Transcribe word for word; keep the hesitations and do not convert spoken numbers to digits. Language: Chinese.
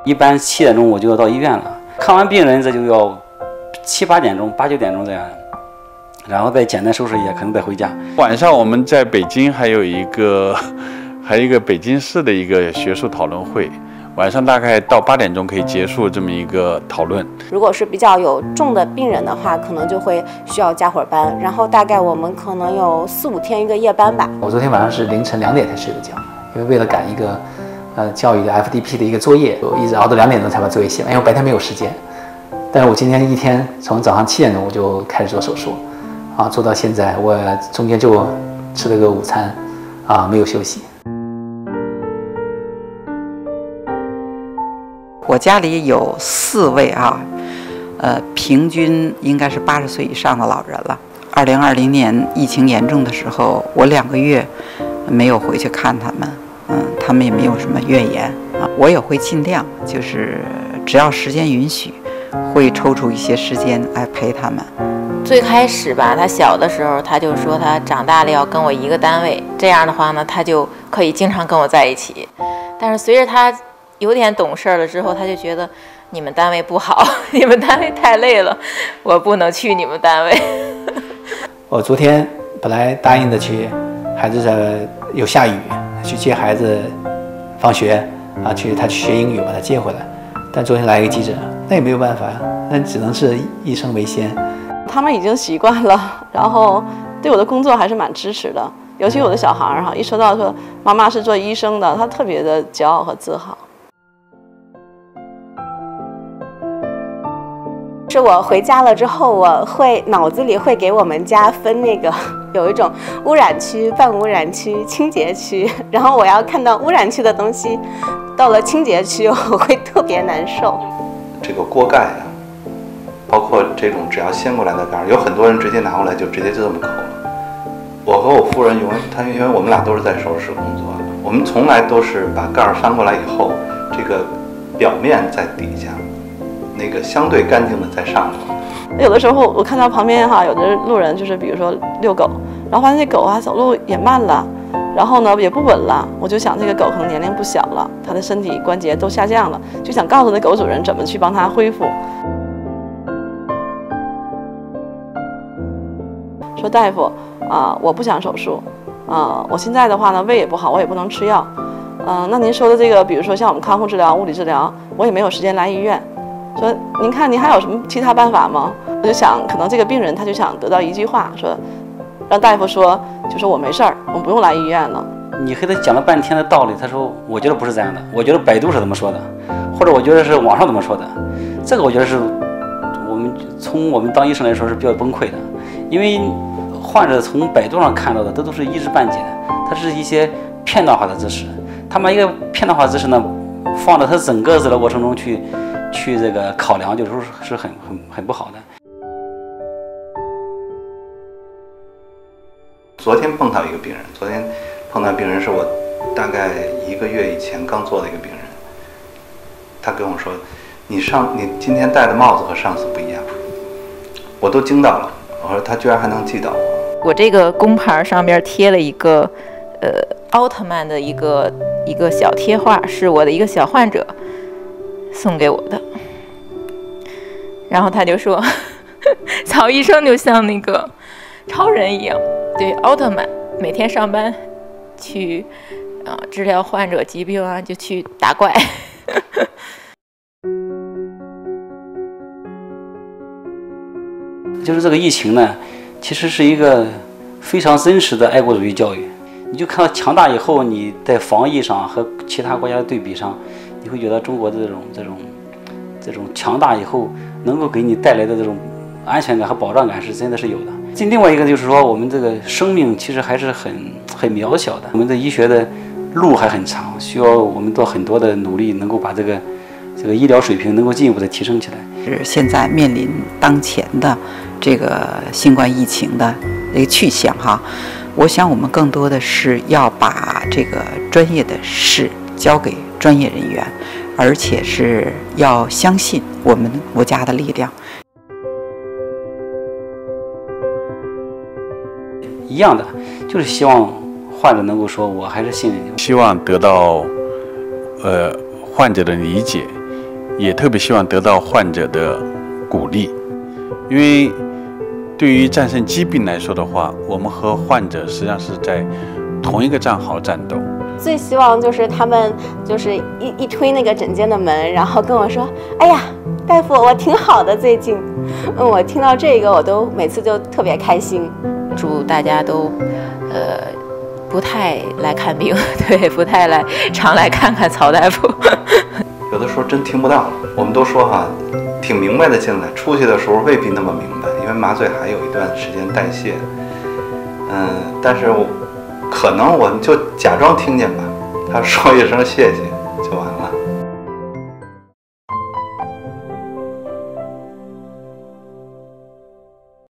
一般七点钟我就要到医院了，看完病人这就要七八点钟、八九点钟这样，然后再简单收拾一下，可能再回家。 晚上我们在北京还有一个，还有一个北京市的一个学术讨论会。晚上大概到八点钟可以结束这么一个讨论。 如果是比较有重的病人的话，可能就会需要加会儿班，然后大概我们可能有四五天一个夜班吧。 我昨天晚上是凌晨两点才睡的觉，因为为了赶一个呃教育的 F D P 的一个作业，我一直熬到两点钟才把作业写完，因为我白天没有时间。但是我今天一天从早上七点钟我就开始做手术，啊，做到现在，我中间就吃了个午餐，啊，没有休息。 我家里有四位啊，呃，平均应该是八十岁以上的老人了。二零二零年疫情严重的时候，我两个月没有回去看他们，嗯，他们也没有什么怨言啊。我也会尽量，就是只要时间允许，会抽出一些时间来陪他们。 最开始吧，他小的时候，他就说他长大了要跟我一个单位，这样的话呢，他就可以经常跟我在一起。但是随着他有点懂事了之后，他就觉得你们单位不好，你们单位太累了，我不能去你们单位。 我昨天本来答应的去，孩子在有下雨，去接孩子放学啊，去他去学英语，把他接回来。但昨天来一个急诊，那也没有办法，那只能是医生为先。 他们已经习惯了，然后对我的工作还是蛮支持的。尤其我的小孩儿哈，一说到说妈妈是做医生的，他特别的骄傲和自豪。 是我回家了之后，我会脑子里会给我们家分那个有一种污染区、半污染区、清洁区，然后我要看到污染区的东西，到了清洁区我会特别难受。 这个锅盖啊，包括这种只要掀过来的盖儿，有很多人直接拿过来就直接就这么抠了。我和我夫人因为她因为我们俩都是在手术室工作，我们从来都是把盖儿翻过来以后，这个表面在底下。那个相对干净的在上头。 有的时候我看到旁边哈，有的路人就是比如说遛狗，然后发现那狗啊走路也慢了，然后呢也不稳了，我就想这个狗可能年龄不小了，它的身体关节都下降了，就想告诉那狗主人怎么去帮它恢复。说大夫啊、呃，我不想手术啊、呃，我现在的话呢胃也不好，我也不能吃药，嗯、呃，那您说的这个，比如说像我们康复治疗、物理治疗，我也没有时间来医院。说您看您还有什么其他办法吗？我就想可能这个病人他就想得到一句话，说让大夫说就说我没事儿，我们不用来医院了。 你和他讲了半天的道理，他说我觉得不是这样的，我觉得百度是怎么说的，或者我觉得是网上怎么说的，这个我觉得是我们从我们当医生来说是比较崩溃的，因为患者从百度上看到的这都是一知半解的，它是一些片段化的知识，他把一个片段化知识呢放到他整个治疗过程中去。去这个考量，有时候是很很很不好的。 昨天碰到一个病人，昨天碰到病人是我大概一个月以前刚做的一个病人，他跟我说：“你上你今天戴的帽子和上次不一样。”我都惊到了，我说他居然还能记到我。 我这个工牌上边贴了一个呃奥特曼的一个一个小贴画，是我的一个小患者送给我的。然后他就说曹医生就像那个超人一样，对，奥特曼每天上班去啊、呃、治疗患者疾病啊，就去打怪。 就是这个疫情呢，其实是一个非常真实的爱国主义教育。你就看到强大以后，你在防疫上和其他国家的对比上，你会觉得中国的这种这种这种强大以后能够给你带来的这种安全感和保障感是真的是有的。这另外一个就是说，我们这个生命其实还是很很渺小的，我们的医学的路还很长，需要我们做很多的努力，能够把这个这个医疗水平能够进一步的提升起来。 是现在面临当前的这个新冠疫情的一个去向哈，我想我们更多的是要把这个专业的事交给专业人员，而且是要相信我们国家的力量。 一样的，就是希望患者能够说，我还是信任你， 希望得到呃患者的理解， 也特别希望得到患者的鼓励，因为对于战胜疾病来说的话，我们和患者实际上是在同一个战壕战斗。 最希望就是他们就是一一推那个诊间的门，然后跟我说：“哎呀，大夫，我挺好的最近。”嗯，我听到这个我都每次就特别开心。 祝大家都，呃，不太来看病，对，不太来常来看看曹大夫。 有的时候真听不到，我们都说哈，挺明白的进来，出去的时候未必那么明白，因为麻醉还有一段时间代谢。嗯，但是我可能我们就假装听见吧，他说一声谢谢，